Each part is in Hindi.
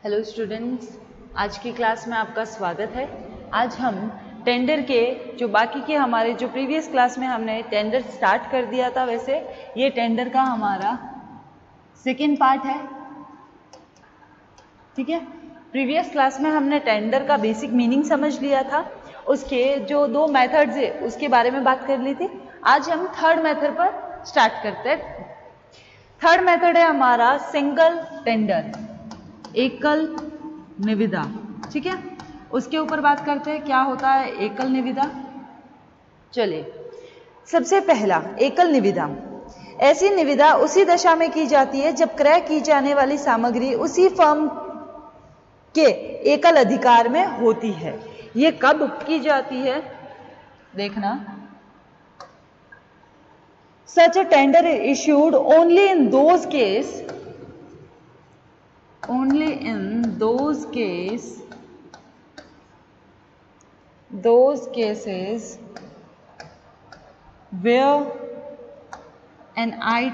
हेलो स्टूडेंट्स, आज की क्लास में आपका स्वागत है। आज हम टेंडर के जो बाकी के हमारे जो प्रीवियस क्लास में हमने टेंडर स्टार्ट कर दिया था, वैसे ये टेंडर का हमारा सेकेंड पार्ट है। ठीक है, प्रीवियस क्लास में हमने टेंडर का बेसिक मीनिंग समझ लिया था, उसके जो दो मेथड्स है उसके बारे में बात कर ली थी। आज हम थर्ड मेथड पर स्टार्ट करते हैं। थर्ड मेथड है हमारा सिंगल टेंडर, एकल निविदा। ठीक है, उसके ऊपर बात करते हैं क्या होता है एकल निविदा। चलिए, सबसे पहला एकल निविदा। ऐसी निविदा उसी दशा में की जाती है जब क्रय की जाने वाली सामग्री उसी फर्म के एकल अधिकार में होती है। ये कब की जाती है देखना। सच a tender issued only in those cases where an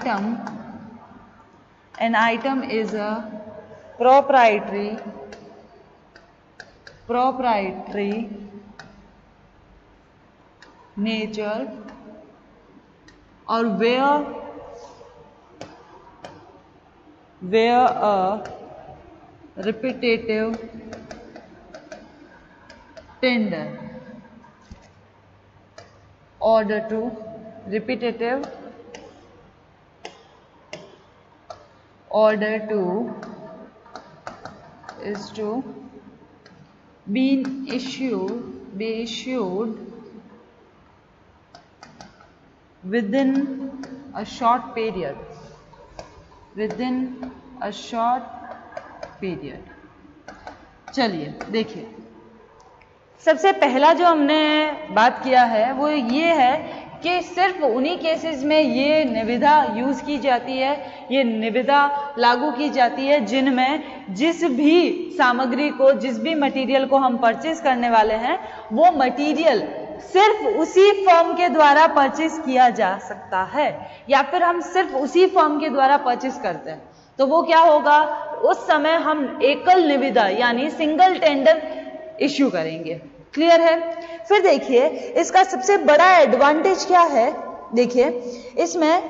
item is a proprietary nature or where a repetitive tender order to is to be issued within a short period. चलिए देखिए, सबसे पहला जो हमने बात किया है वो ये है कि सिर्फ उन्हीं केसेस में ये निविदा यूज की जाती है, ये निविदा लागू की जाती है जिनमें जिस भी सामग्री को, जिस भी मटेरियल को हम परचेज करने वाले हैं, वो मटेरियल सिर्फ उसी फर्म के द्वारा परचेज किया जा सकता है, या फिर हम सिर्फ उसी फर्म के द्वारा परचेज करते हैं, तो वो क्या होगा, उस समय हम एकल निविदा यानी सिंगल टेंडर इश्यू करेंगे। क्लियर है। फिर देखिए, इसका सबसे बड़ा एडवांटेज क्या है। देखिए इसमें,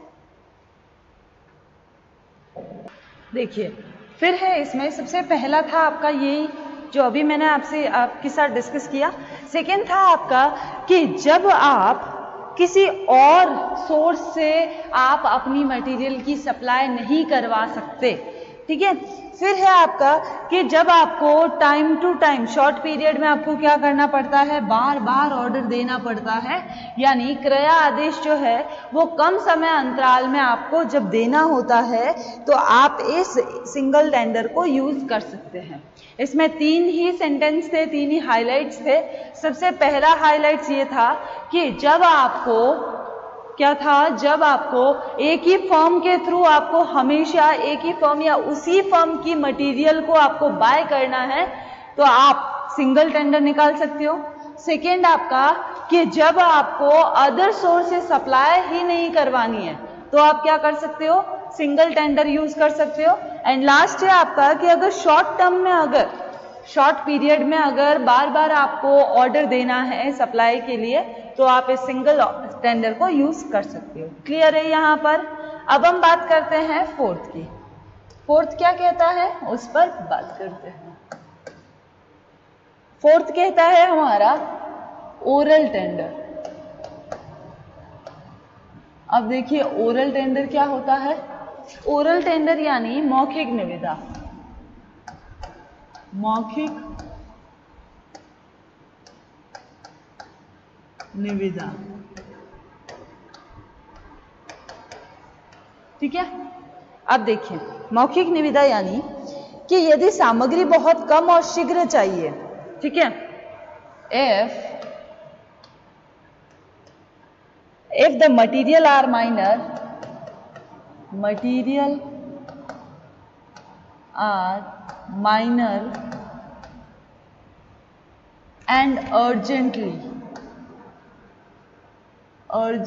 देखिए फिर है इसमें सबसे पहला था आपका यही जो अभी मैंने आपके साथ डिस्कस किया। सेकेंड था आपका कि जब आप किसी और सोर्स से आप अपनी मटेरियल की सप्लाई नहीं करवा सकते। ठीक है, फिर है आपका कि जब आपको time to time short period में आपको क्या करना पड़ता है, बार बार ऑर्डर देना पड़ता है, यानी क्रय आदेश जो है वो कम समय अंतराल में आपको जब देना होता है तो आप इस सिंगल टेंडर को यूज कर सकते हैं। इसमें तीन ही सेंटेंस थे, तीन ही हाइलाइट्स थे। सबसे पहला हाइलाइट्स ये था कि जब आपको क्या था, जब आपको एक ही फर्म के थ्रू आपको हमेशा एक ही फर्म या उसी फर्म की मटेरियल को आपको बाय करना है तो आप सिंगल टेंडर निकाल सकते हो। सेकेंड आपका कि जब आपको अदर सोर्स से सप्लाई ही नहीं करवानी है तो आप क्या कर सकते हो, सिंगल टेंडर यूज कर सकते हो। एंड लास्ट है आपका कि अगर शॉर्ट टर्म में, अगर शॉर्ट पीरियड में अगर बार बार आपको ऑर्डर देना है सप्लाई के लिए तो आप इस सिंगल टेंडर को यूज कर सकते हो। क्लियर है यहाँ पर। अब हम बात करते हैं फोर्थ की। फोर्थ क्या कहता है उस पर बात करते हैं। फोर्थ कहता है हमारा ओरल टेंडर। अब देखिए ओरल टेंडर क्या होता है। ओरल टेंडर यानी मौखिक निविदा। मौखिक निविदा, ठीक है। अब देखिए मौखिक निविदा यानी कि यदि सामग्री बहुत कम और शीघ्र चाहिए, ठीक है, if the material are minor and urgently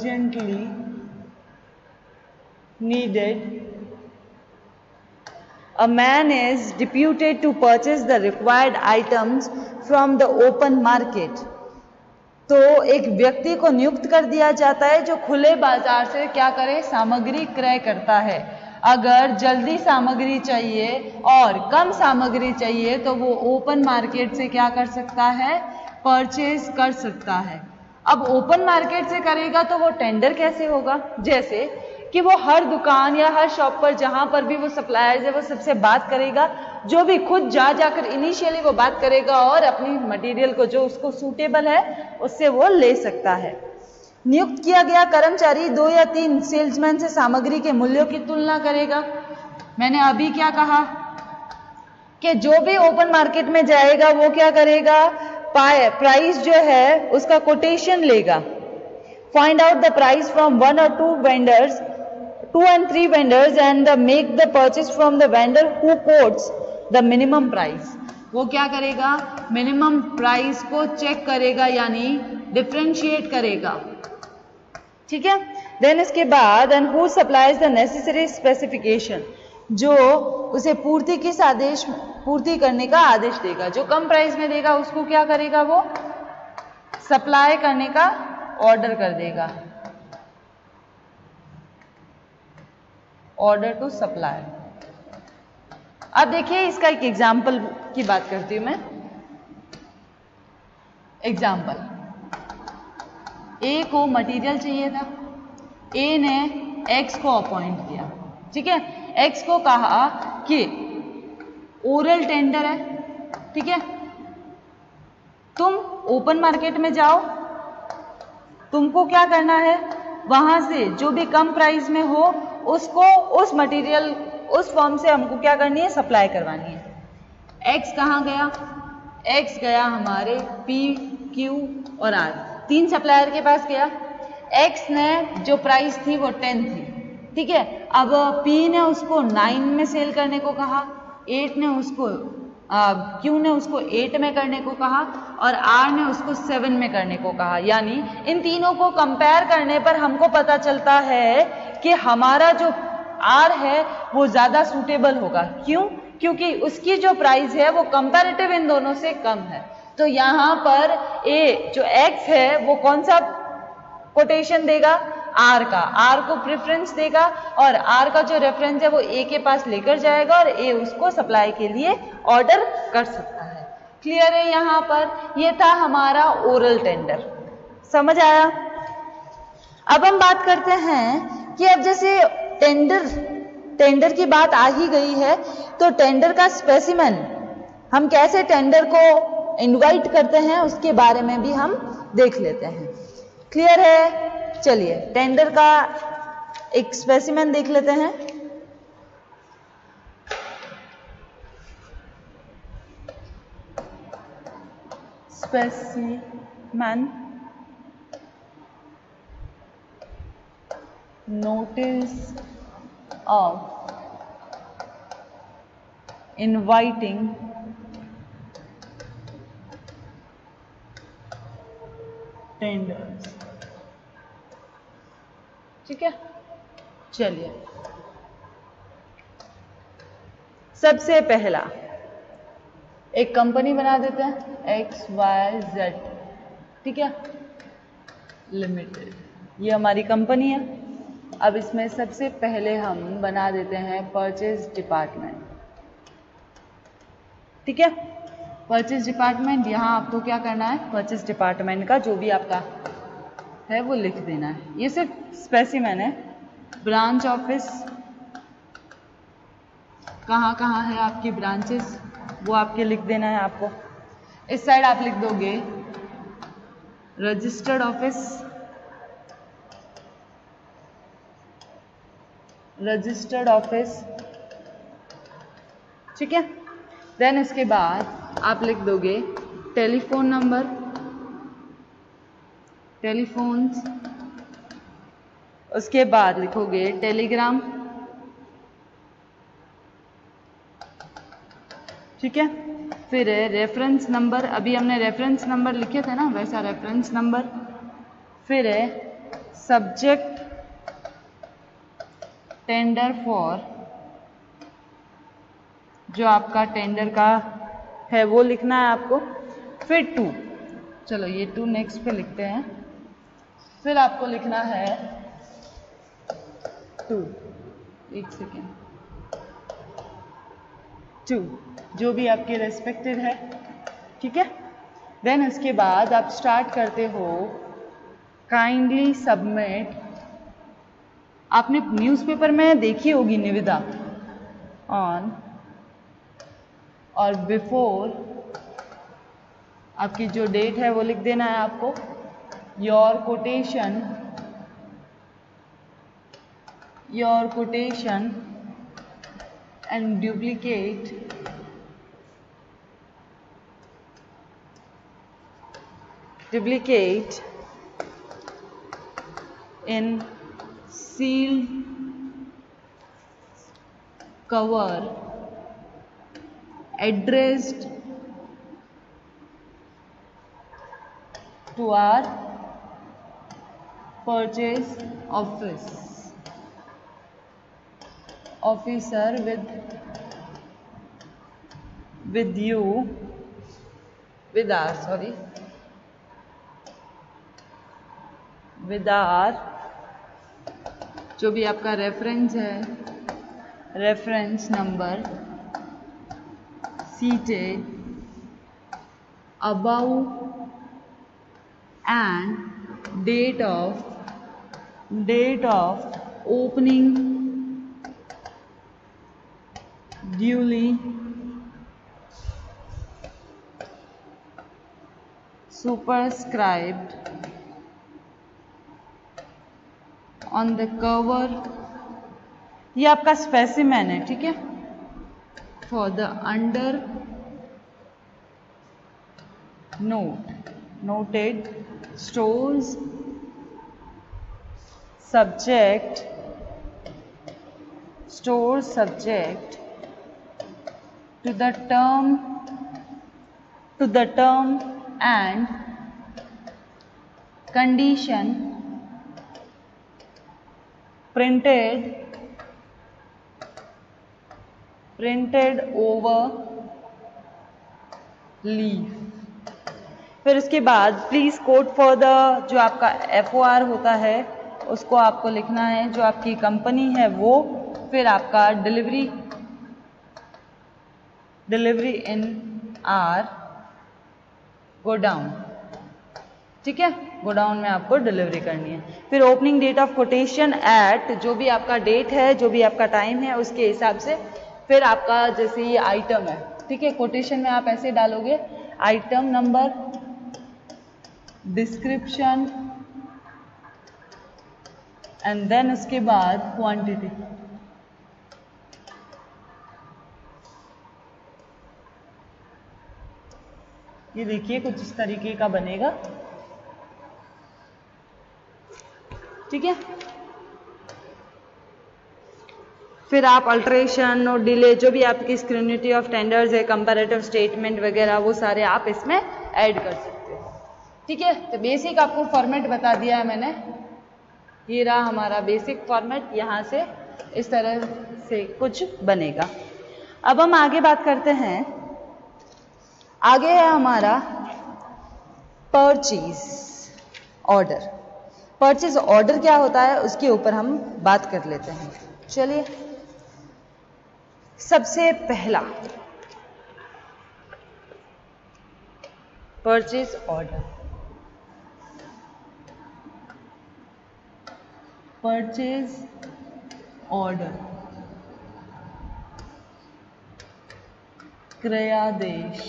needed A man is deputed to purchase the required items from the open market. तो एक व्यक्ति को नियुक्त कर दिया जाता है जो खुले बाजार से क्या करे, सामग्री क्रय करता है। अगर जल्दी सामग्री चाहिए और कम सामग्री चाहिए तो वो ओपन मार्केट से क्या कर सकता है, परचेज कर सकता है। अब ओपन मार्केट से करेगा तो वो टेंडर कैसे होगा, जैसे कि वो हर दुकान या हर शॉप पर जहां पर भी वो सप्लायर्स है वो सबसे बात करेगा, जो भी खुद जाकर इनिशियली वो बात करेगा और अपनी मटेरियल को जो उसको सूटेबल है उससे वो ले सकता है। नियुक्त किया गया कर्मचारी 2 या 3 सेल्समैन से सामग्री के मूल्यों की तुलना करेगा। मैंने अभी क्या कहा कि जो भी ओपन मार्केट में जाएगा वो क्या करेगा, प्राइस जो है उसका कोटेशन लेगा। Find out the price from 1 or 2 vendors, 2 and 3 vendors and make the purchase from the vendor who quotes the minimum price। वो क्या करेगा, मिनिमम प्राइस को चेक करेगा यानी डिफरेंशिएट करेगा, ठीक है। देन इसके बाद and who supplies the necessary specification, जो उसे पूर्ति करने का आदेश देगा। जो कम प्राइस में देगा उसको क्या करेगा, वो सप्लाई करने का ऑर्डर कर देगा, ऑर्डर टू सप्लाई। अब देखिए इसका एक एग्जाम्पल की बात करती हूं मैं। एग्जाम्पल, ए को मटेरियल चाहिए था, ए ने एक्स को अपॉइंट किया, ठीक है। एक्स को कहा कि ओरल टेंडर है, ठीक है, तुम ओपन मार्केट में जाओ, तुमको क्या करना है, वहां से जो भी कम प्राइस में हो उसको उस मटेरियल उस फॉर्म से हमको क्या करनी है, सप्लाई करवानी है। एक्स कहाँ गया, एक्स गया हमारे पी, क्यू और आर, 3 सप्लायर के पास गया। एक्स ने जो प्राइस थी वो 10 थी, ठीक है। अब पी ने उसको 9 में सेल करने को कहा, 8 ने उसको क्यू ने उसको 8 में करने को कहा और आर ने उसको 7 में करने को कहा। यानी इन तीनों को कंपेयर करने पर हमको पता चलता है कि हमारा जो आर है वो ज्यादा सूटेबल होगा। क्यों? क्योंकि उसकी जो प्राइस है वो कंपैरेटिव इन दोनों से कम है। तो यहां पर ए जो एक्स है वो कौन सा कोटेशन देगा, आर का, आर को प्रेफरेंस देगा और आर का जो रेफरेंस है वो ए के पास लेकर जाएगा और ए उसको सप्लाई के लिए ऑर्डर कर सकता है। क्लियर है? यहां पर ये था हमारा ओरल टेंडर, समझ आया? अब हम बात करते हैं कि अब जैसे टेंडर की बात आ ही गई है तो टेंडर का स्पेसिमेन, हम कैसे टेंडर को इनवाइट करते हैं उसके बारे में भी हम देख लेते हैं। क्लियर है? चलिए टेंडर का एक स्पेसिमेन देख लेते हैं। Specimen, notice of inviting tenders, ठीक है। चलिए सबसे पहला एक कंपनी बना देते हैं XYZ, ठीक है, लिमिटेड, ये हमारी कंपनी है। अब इसमें सबसे पहले हम बना देते हैं परचेज डिपार्टमेंट, ठीक है। परचेज डिपार्टमेंट, यहां आपको क्या करना है, परचेज डिपार्टमेंट का जो भी आपका है वो लिख देना है। ये सिर्फ स्पेसिमेन है। ब्रांच ऑफिस, कहाँ कहाँ है आपकी ब्रांचेस वो आपके लिख देना है आपको। इस साइड आप लिख दोगे रजिस्टर्ड ऑफिस, रजिस्टर्ड ऑफिस, ठीक है। देन इसके बाद आप लिख दोगे टेलीफोन नंबर, टेलीफोन्स, उसके बाद लिखोगे टेलीग्राम, ठीक है। फिर रेफरेंस नंबर, अभी हमने रेफरेंस नंबर लिखे थे ना, वैसा रेफरेंस नंबर। फिर है सब्जेक्ट टेंडर फॉर जो आपका टेंडर का है वो लिखना है आपको। फिर 2, चलो ये 2 नेक्स्ट पे लिखते हैं। फिर आपको लिखना है 2, एक सेकेंड, 2 जो भी आपके रेस्पेक्टेड है, ठीक है। देन उसके बाद आप स्टार्ट करते हो काइंडली सबमिट। आपने न्यूज़पेपर में देखी होगी निविदा ऑन और बिफोर आपकी जो डेट है वो लिख देना है आपको। Your quotation and duplicate in sealed cover addressed to our purchase officer with our जो भी आपका रेफरेंस है, reference number seated above and date of opening duly superscribed on the cover। ये आपका स्पेसिमेन है, ठीक है। for the under noted stores subject to the term and condition printed over leaf। फिर उसके बाद प्लीज कोड फॉर द जो आपका FOR होता है उसको आपको लिखना है, जो आपकी कंपनी है वो। फिर आपका डिलीवरी इन आर गोडाउन, ठीक है। गोडाउन में आपको डिलीवरी करनी है। फिर opening date of quotation at जो भी आपका डेट है, जो भी आपका टाइम है उसके हिसाब से। फिर आपका जैसे ये आइटम है, ठीक है, कोटेशन में आप ऐसे डालोगे item number, description and then उसके बाद क्वांटिटी। ये देखिए कुछ इस तरीके का बनेगा, ठीक है। फिर आप अल्ट्रेशन और डिले जो भी आपकी स्क्रूनिटी ऑफ टेंडर्स है, कंपैरेटिव स्टेटमेंट वगैरह वो सारे आप इसमें ऐड कर सकते हो, ठीक है। तो बेसिक आपको फॉर्मेट बता दिया है मैंने। ये रहा हमारा बेसिक फॉर्मेट, यहाँ से इस तरह से कुछ बनेगा। अब हम आगे बात करते हैं। आगे है हमारा परचेज ऑर्डर। परचेज ऑर्डर क्या होता है उसके ऊपर हम बात कर लेते हैं। चलिए, सबसे पहला परचेज ऑर्डर। परचेज ऑर्डर क्रयादेश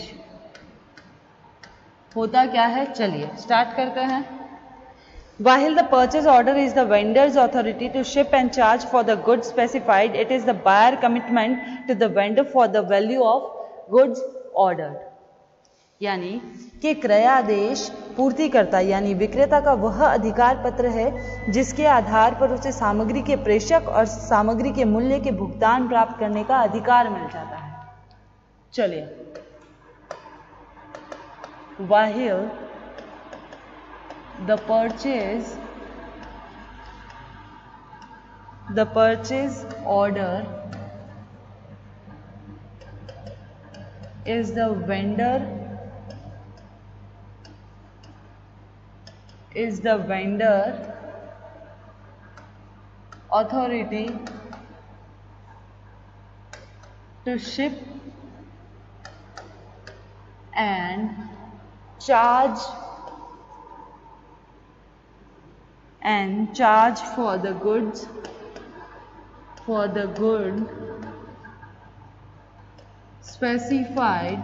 होता क्या है, चलिए स्टार्ट करते हैं। While the purchase order is the vendor's authority to ship and charge for the goods specified, it is the buyer commitment to the vendor for the value of goods ordered। यानी कि क्रयादेश पूर्तिकर्ता यानी विक्रेता का वह अधिकार पत्र है जिसके आधार पर उसे सामग्री के प्रेषक और सामग्री के मूल्य के भुगतान प्राप्त करने का अधिकार मिल जाता है। चलिए, while the purchase order is the vendor authority to ship and charge for the goods specified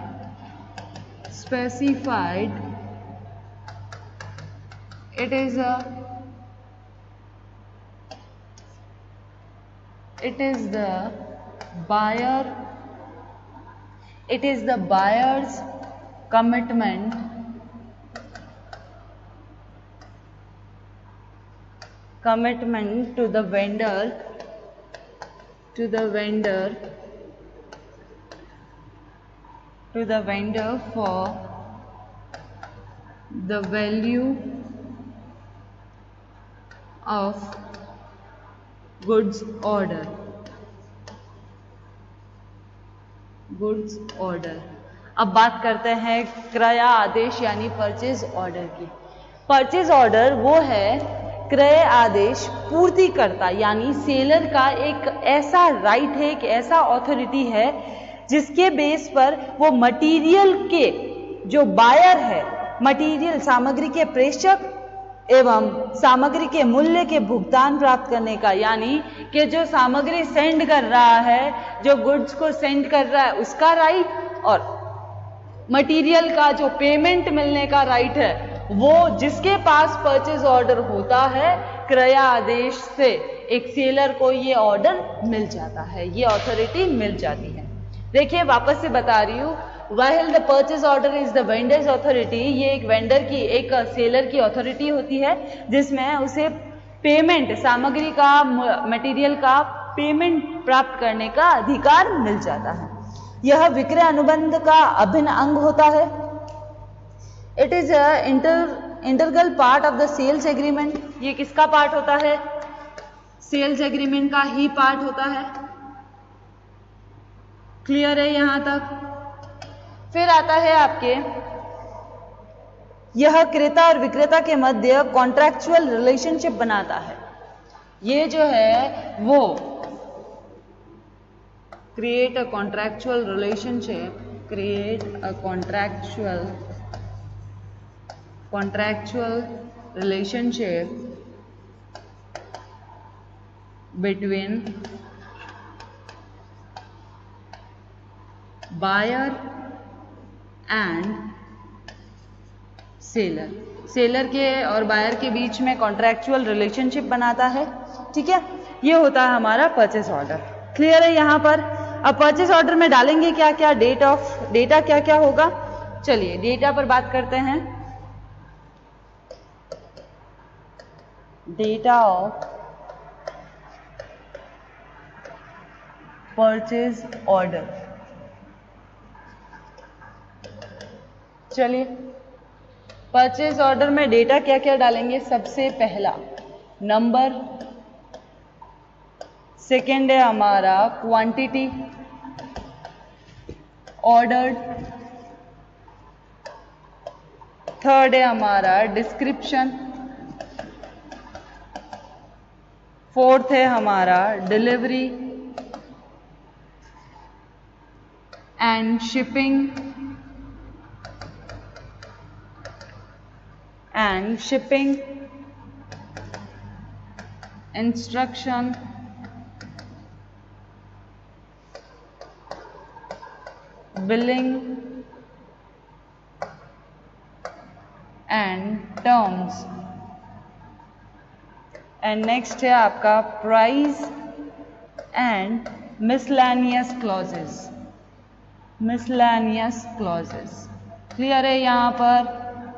it is the buyer's commitment to the vendor for the value of goods order. अब बात करते हैं क्रय आदेश यानी परचेज ऑर्डर की। परचेज ऑर्डर वो है क्रय आदेश पूर्ति करता यानी सेलर का एक ऐसा राइट है, एक ऐसा ऑथोरिटी है जिसके बेस पर वो मटेरियल के जो बायर है, मटेरियल सामग्री के प्रेषक एवं सामग्री के मूल्य के भुगतान प्राप्त करने का, यानी कि जो सामग्री सेंड कर रहा है, जो गुड्स को सेंड कर रहा है उसका राइट, और मटेरियल का जो पेमेंट मिलने का राइट है वो जिसके पास परचेज ऑर्डर होता है, क्रय आदेश से एक सेलर को ये ऑर्डर मिल जाता है, ये अथॉरिटी मिल जाती है। देखिए वापस से बता रही हूँ, while the purchase order is the vendor's authority, ये एक वेंडर की, एक सेलर की अथॉरिटी होती है जिसमें उसे पेमेंट, सामग्री का, मटेरियल का पेमेंट प्राप्त करने का अधिकार मिल जाता है। यह विक्रय अनुबंध का अभिन्न अंग होता है। It is integral part of the sales agreement. ये किसका पार्ट होता है? सेल्स एग्रीमेंट का ही पार्ट होता है। क्लियर है यहां तक? फिर आता है आपके, यह क्रेता और विक्रेता के मध्य कॉन्ट्रैक्चुअल रिलेशनशिप बनाता है। ये जो है वो create a contractual relationship, contractual relationship between buyer and seller। Seller के और बायर के बीच में कॉन्ट्रैक्चुअल रिलेशनशिप बनाता है। ठीक है, ये होता है हमारा परचेस ऑर्डर। क्लियर है यहां पर? अब परचेस ऑर्डर में डालेंगे क्या क्या, डेटा क्या क्या होगा। चलिए डेटा पर बात करते हैं। Data of purchase order. चलिए परचेज ऑर्डर में डेटा क्या क्या डालेंगे। सबसे पहला नंबर, सेकेंड है हमारा क्वांटिटी ऑर्डर्ड, थर्ड है हमारा डिस्क्रिप्शन, फोर्थ है हमारा delivery and shipping instruction, billing and terms. And next है आपका price and miscellaneous clauses. Clear है यहां पर?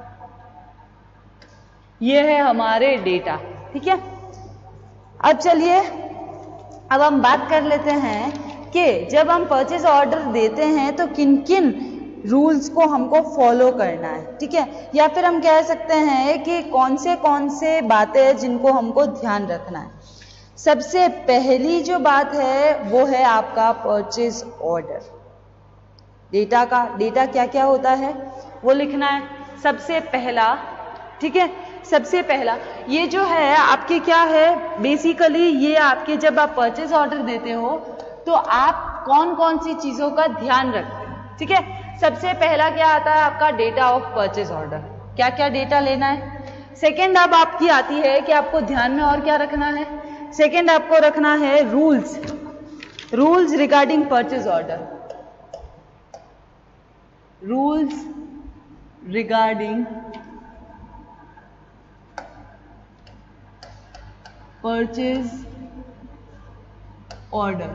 ये है हमारे डेटा। ठीक है, अब चलिए अब हम बात कर लेते हैं कि जब हम परचेज ऑर्डर देते हैं तो किन किन रूल्स को हमको फॉलो करना है। ठीक है, या फिर हम कह सकते हैं कि कौन से बातें हैं जिनको हमको ध्यान रखना है। सबसे पहली जो बात है वो है आपका परचेज ऑर्डर। डेटा का, डेटा क्या क्या होता है वो लिखना है। सबसे पहला, ठीक है, सबसे पहला ये जो है आपके क्या है, बेसिकली ये आपके जब आप परचेज ऑर्डर देते हो तो आप कौन कौन सी चीजों का ध्यान रखते हैं, ठीक है। सबसे पहला क्या आता है आपका डेटा ऑफ परचेज ऑर्डर, क्या क्या डेटा लेना है। सेकेंड अब आपकी आती है कि आपको ध्यान में और क्या रखना है, सेकेंड आपको रखना है rules, rules regarding purchase order, rules regarding purchase order.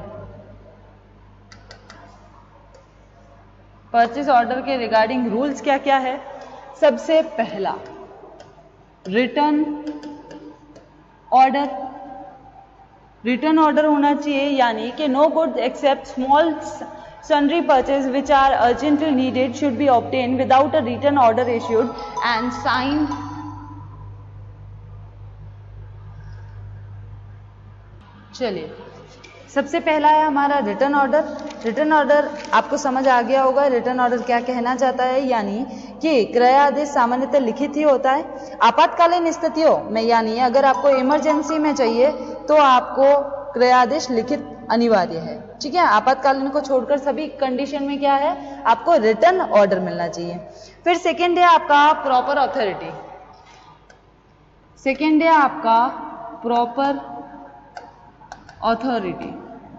Purchase order के रिगार्डिंग रूल्स क्या क्या है। सबसे पहला रिटर्न ऑर्डर, रिटर्न ऑर्डर होना चाहिए, यानी कि no goods except small sundry purchases which are urgently needed should be obtained without a return order issued and signed. चलिए, सबसे पहला है हमारा रिटर्न ऑर्डर। रिटर्न ऑर्डर आपको समझ आ गया होगा, रिटर्न ऑर्डर क्या कहना चाहता है, यानी कि क्रय आदेश सामान्यतः लिखित ही होता है। आपातकालीन स्थितियों में, यानी अगर आपको इमरजेंसी में चाहिए तो आपको क्रय आदेश लिखित अनिवार्य है, ठीक है। आपातकालीन को छोड़कर सभी कंडीशन में क्या है, आपको रिटर्न ऑर्डर मिलना चाहिए। फिर सेकेंड है आपका प्रॉपर अथॉरिटी, सेकेंड है आपका प्रॉपर अथॉरिटी,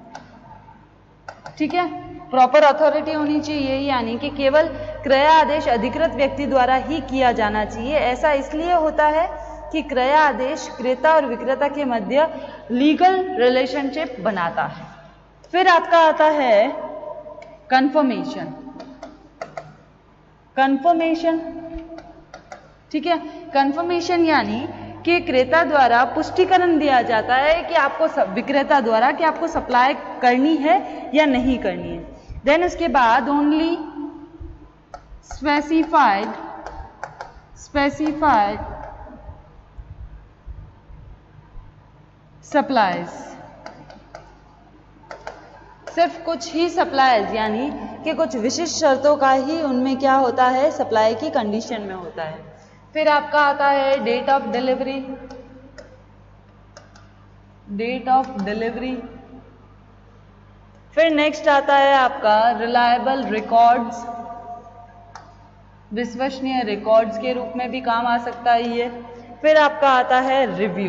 ठीक है। प्रॉपर अथॉरिटी होनी चाहिए, यानी कि केवल क्रय आदेश अधिकृत व्यक्ति द्वारा ही किया जाना चाहिए। ऐसा इसलिए होता है कि क्रय आदेश क्रेता और विक्रेता के मध्य लीगल रिलेशनशिप बनाता है। फिर आपका आता है कंफर्मेशन, कंफर्मेशन, ठीक है। कंफर्मेशन यानी कि क्रेता द्वारा पुष्टिकरण दिया जाता है कि आपको विक्रेता द्वारा कि आपको सप्लाई करनी है या नहीं करनी है। देन उसके बाद ओनली स्पेसिफाइड सप्लाईज, सिर्फ कुछ ही सप्लाईज, यानी कि कुछ विशिष्ट शर्तों का ही उनमें क्या होता है, सप्लाई की कंडीशन में होता है। फिर आपका आता है date of delivery, date of delivery. फिर नेक्स्ट आता है आपका रिलायबल रिकॉर्ड्स, विश्वसनीय रिकॉर्ड्स के रूप में भी काम आ सकता है ये। फिर आपका आता है रिव्यू,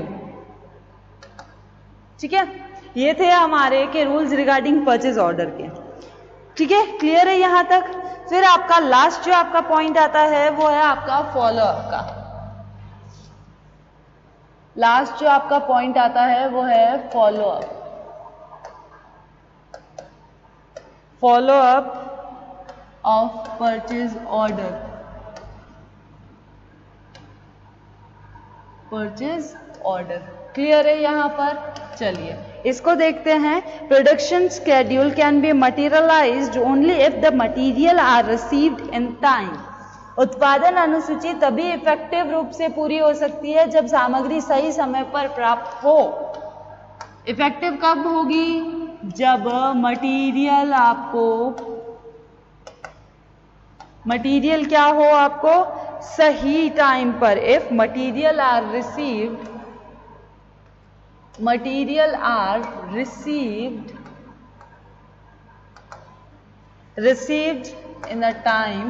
ठीक है। ये थे हमारे के रूल्स रिगार्डिंग परचेज ऑर्डर के, ठीक है, क्लियर है यहां तक। फिर आपका लास्ट जो आपका पॉइंट आता है वो है आपका फॉलोअप का, लास्ट जो आपका पॉइंट आता है वो है follow up, follow up of purchase order, purchase order, clear है यहां पर। चलिए इसको देखते हैं। Production schedule can be materialised only if the material are received in time. उत्पादन अनुसूची तभी इफेक्टिव रूप से पूरी हो सकती है जब सामग्री सही समय पर प्राप्त हो। इफेक्टिव कब होगी, जब मटीरियल आपको, मटीरियल क्या हो आपको सही टाइम पर। If material are received, material are received in a time.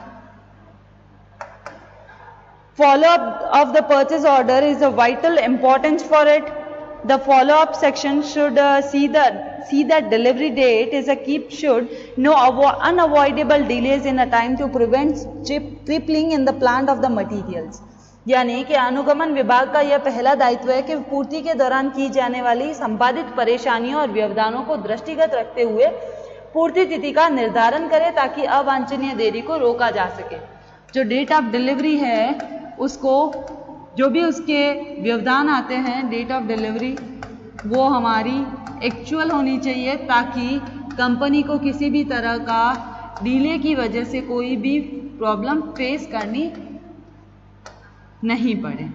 Follow-up of the purchase order is of vital importance for it. The follow-up section should see that delivery date is a should no unavoidable delays in a time to prevent tripling in the plant of the materials. यानी कि अनुगमन विभाग का यह पहला दायित्व है कि पूर्ति के दौरान की जाने वाली संपादित परेशानियों और व्यवधानों को दृष्टिगत रखते हुए पूर्ति तिथि का निर्धारण करे ताकि अवांछनीय देरी को रोका जा सके। जो डेट ऑफ डिलीवरी है उसको, जो भी उसके व्यवधान आते हैं डेट ऑफ डिलीवरी, वो हमारी एक्चुअल होनी चाहिए ताकि कंपनी को किसी भी तरह का डिले की वजह से कोई भी प्रॉब्लम फेस करनी नहीं पड़े।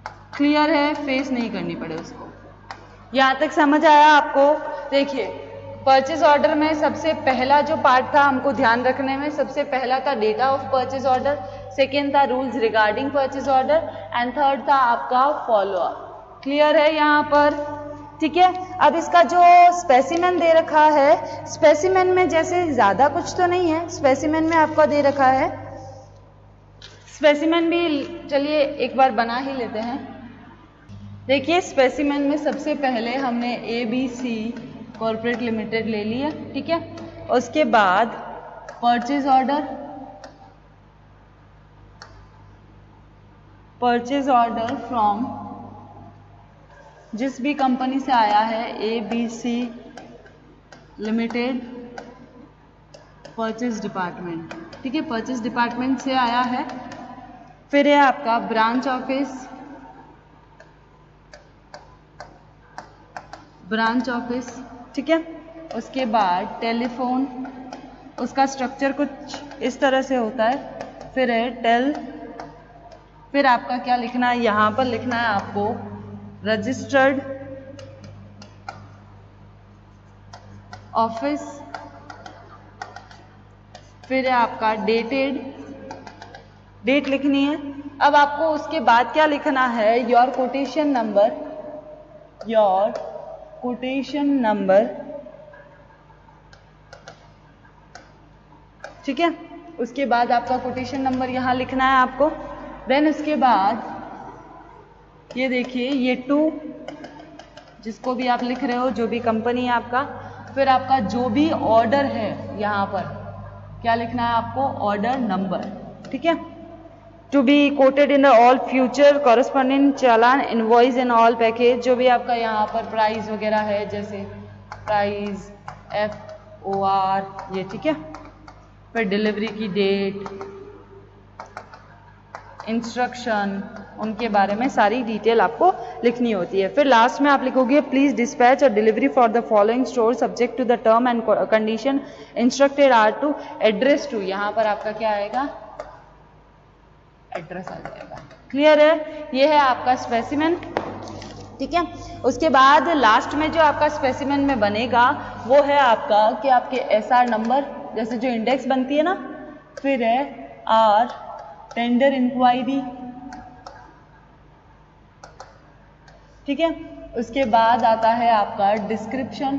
क्लियर है, फेस नहीं करनी पड़े उसको। यहां तक समझ आया आपको। देखिए परचेज ऑर्डर में सबसे पहला जो पार्ट था हमको ध्यान रखने में, सबसे पहला था data of purchase order, second था rules regarding purchase order and third था आपका फॉलो अप। क्लियर है यहाँ पर? ठीक है। अब इसका जो स्पेसिमेन दे रखा है, स्पेसिमेन में जैसे ज्यादा कुछ तो नहीं है, स्पेसिमेन में आपको दे रखा है, स्पेसिमेन भी चलिए एक बार बना ही लेते हैं। देखिए स्पेसिमेन में सबसे पहले हमने ABC कॉर्पोरेट लिमिटेड ले लिया, ठीक है। उसके बाद परचेज ऑर्डर फ्रॉम जिस भी कंपनी से आया है, ABC लिमिटेड परचेज डिपार्टमेंट, ठीक है, परचेज डिपार्टमेंट से आया है। फिर है आपका ब्रांच ऑफिस, ठीक है। उसके बाद टेलीफोन, उसका स्ट्रक्चर कुछ इस तरह से होता है। फिर है फिर आपका क्या लिखना है, यहाँ पर लिखना है आपको रजिस्टर्ड ऑफिस। फिर है आपका डेट लिखनी है। अब आपको उसके बाद क्या लिखना है, योर कोटेशन नंबर, ठीक है। उसके बाद आपका कोटेशन नंबर यहाँ लिखना है आपको। देन उसके बाद ये देखिए ये 2 जिसको भी आप लिख रहे हो, जो भी कंपनी है आपका। फिर आपका जो भी ऑर्डर है यहाँ पर क्या लिखना है आपको, ऑर्डर नंबर, ठीक है। To be quoted in the all future corresponding challan invoice in all package, जो भी आपका यहाँ पर प्राइस वगैरह है, जैसे प्राइस FOR ये, ठीक है। फिर डिलीवरी की डेट, इंस्ट्रक्शन, उनके बारे में सारी डिटेल आपको लिखनी होती है। फिर लास्ट में आप लिखोगे प्लीज डिस्पैच और delivery for the following store subject to the term and condition instructed are to address to, यहाँ पर आपका क्या आएगा, एड्रेस आ जाएगा। क्लियर है? ये है आपका स्पेसिमेन, ठीक है। उसके बाद लास्ट में जो आपका स्पेसिमेन में बनेगा वो है आपका कि आपके SR नंबर, जैसे जो इंडेक्स बनती है ना। फिर है R टेंडर इंक्वायरी, ठीक है। उसके बाद आता है आपका डिस्क्रिप्शन।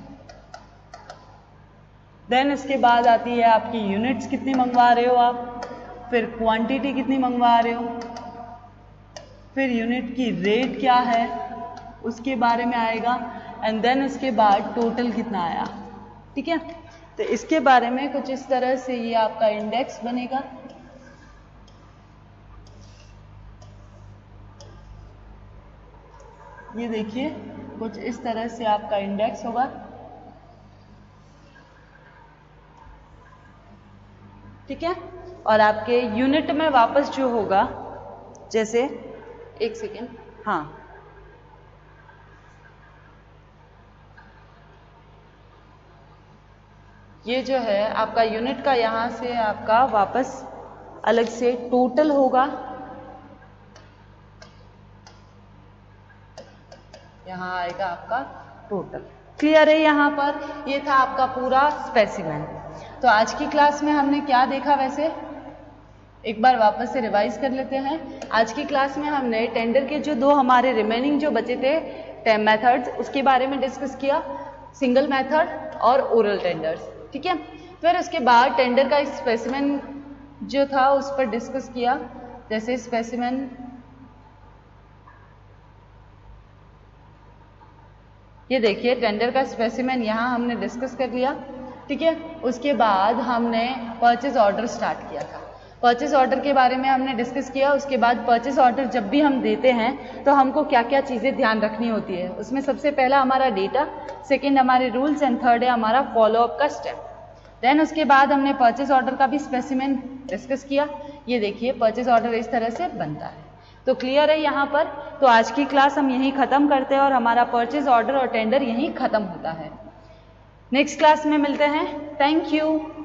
देन उसके बाद आती है आपकी यूनिट्स कितनी मंगवा रहे हो आप, फिर क्वांटिटी कितनी मंगवा रहे हो, फिर यूनिट की रेट क्या है उसके बारे में आएगा, एंड देन उसके बाद टोटल कितना आया, ठीक है। तो इसके बारे में कुछ इस तरह से ये आपका इंडेक्स बनेगा। ये देखिए कुछ इस तरह से आपका इंडेक्स होगा, ठीक है। और आपके यूनिट में वापस जो होगा, जैसे एक सेकेंड, हाँ, ये जो है आपका यूनिट का यहां से आपका वापस अलग से टोटल होगा, यहाँ आएगा आपका टोटल। क्लियर है? यहाँ पर ये था आपका पूरा स्पेसिमेन। तो आज की क्लास में हमने क्या देखा, वैसे एक बार वापस से रिवाइज कर लेते हैं। आज की क्लास में हमने टेंडर के जो 2 हमारे रिमेनिंग जो बचे थे मेथड्स, उसके बारे में डिस्कस किया, सिंगल मेथड और ओरल टेंडर्स, ठीक है। फिर उसके बाद टेंडर का स्पेसिमेन जो था उस पर डिस्कस किया, जैसे स्पेसिमेन ये देखिए टेंडर का स्पेसिमेन यहाँ हमने डिस्कस कर लिया, ठीक है। उसके बाद हमने परचेज ऑर्डर स्टार्ट किया था, परचेज ऑर्डर के बारे में हमने डिस्कस किया। उसके बाद परचेज ऑर्डर जब भी हम देते हैं तो हमको क्या क्या चीज़ें ध्यान रखनी होती है, उसमें सबसे पहला हमारा डेटा, सेकेंड हमारे रूल्स एंड थर्ड है हमारा फॉलोअप का स्टेप। देन उसके बाद हमने परचेज ऑर्डर का भी स्पेसिमेन डिस्कस किया। ये देखिए परचेज ऑर्डर इस तरह से बनता है। तो क्लियर है यहाँ पर? तो आज की क्लास हम यहीं ख़त्म करते हैं और हमारा परचेज ऑर्डर और टेंडर यहीं ख़त्म होता है। नेक्स्ट क्लास में मिलते हैं। Thank you.